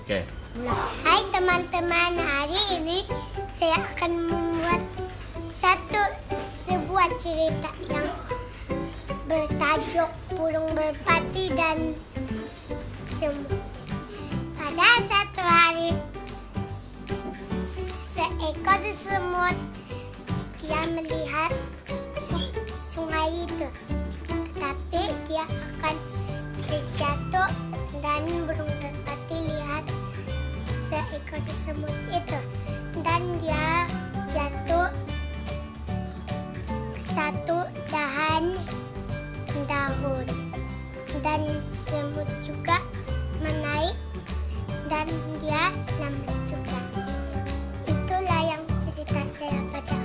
Oke. Hai teman-teman, hari ini saya akan membuat sebuah cerita yang bertajuk Burung Merpati dan Semut. Pada satu hari, seekor semut dia melihat sungai itu, tetapi dia akan terjatuh dan burung merpati lihat seekor semut itu dan dia jatuh satu dahan daun dan semut juga menaik dan dia selamat juga. Itulah yang cerita saya pada